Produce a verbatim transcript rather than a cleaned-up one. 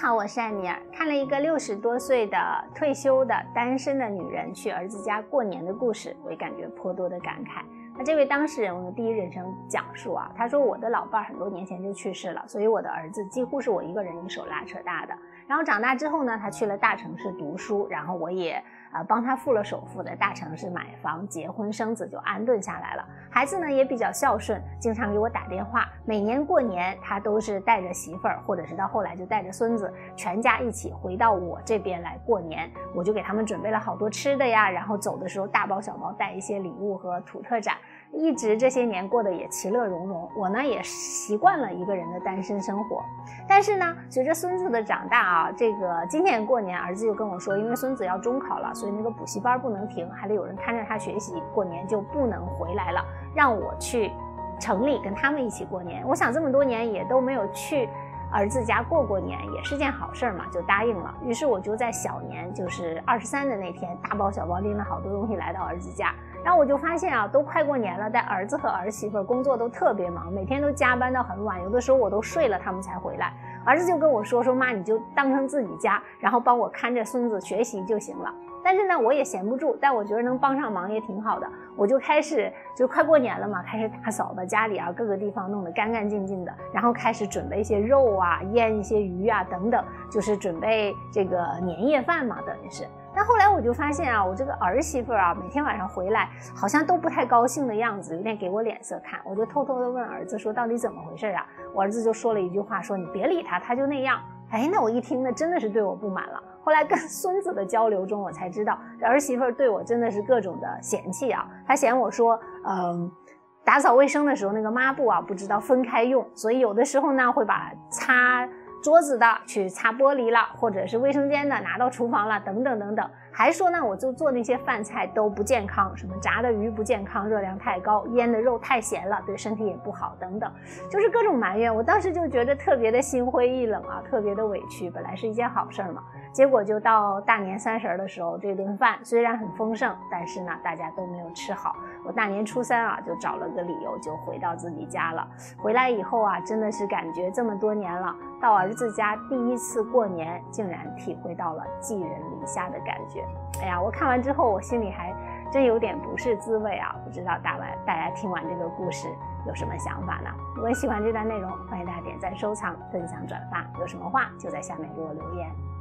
好，我是艾米尔。看了一个六十多岁的退休的单身的女人去儿子家过年的故事，我也感觉颇多的感慨。那这位当事人，我用第一人称讲述啊，他说我的老伴儿很多年前就去世了，所以我的儿子几乎是我一个人一手拉扯大的。然后长大之后呢，他去了大城市读书，然后我也呃帮他付了首付，在大城市买房、结婚、生子，就安顿下来了。孩子呢也比较孝顺，经常给我打电话。每年过年，他都是带着媳妇儿，或者是到后来就带着孙子，全家一起回到我这边来过年。我就给他们准备了好多吃的呀，然后走的时候大包小包带一些礼物和土特产，一直这些年过得也其乐融融。我呢也习惯了一个人的单身生活。但是呢，随着孙子的长大啊，这个今年过年儿子就跟我说，因为孙子要中考了，所以那个补习班不能停，还得有人看着他学习，过年就不能回来了，让我去城里跟他们一起过年。我想这么多年也都没有去儿子家过过年，也是件好事嘛，就答应了。于是我就在小年，就是二十三的那天，大包小包拎了好多东西来到儿子家。然后我就发现啊，都快过年了，但儿子和儿媳妇工作都特别忙，每天都加班到很晚，有的时候我都睡了他们才回来。儿子就跟我说说妈，你就当成自己家，然后帮我看着孙子学习就行了。但是呢，我也闲不住，但我觉得能帮上忙也挺好的。我就开始，就快过年了嘛，开始打扫，把家里啊各个地方弄得干干净净的，然后开始准备一些肉啊，腌一些鱼啊等等，就是准备这个年夜饭嘛，等于是。但后来我就发现啊，我这个儿媳妇啊，每天晚上回来好像都不太高兴的样子，有点给我脸色看。我就偷偷的问儿子说，到底怎么回事啊？我儿子就说了一句话，说你别理他，他就那样。哎，那我一听呢，真的是对我不满了。后来跟孙子的交流中，我才知道儿媳妇对我真的是各种的嫌弃啊。她嫌我说，嗯，打扫卫生的时候那个抹布啊不知道分开用，所以有的时候呢会把擦桌子的去擦玻璃了，或者是卫生间的拿到厨房了，等等等等。还说呢，我就做那些饭菜都不健康，什么炸的鱼不健康，热量太高，腌的肉太咸了，对身体也不好，等等，就是各种埋怨。我当时就觉得特别的心灰意冷啊，特别的委屈。本来是一件好事嘛，结果就到大年三十的时候，这顿饭虽然很丰盛，但是呢，大家都没有吃好。我大年初三啊，就找了个理由就回到自己家了。回来以后啊，真的是感觉这么多年了，到儿子家第一次过年，竟然体会到了寄人篱下的感觉。哎呀，我看完之后，我心里还真有点不是滋味啊！不知道大家大家听完这个故事有什么想法呢？如果喜欢这段内容，欢迎大家点赞、收藏、分享、转发。有什么话就在下面给我留言。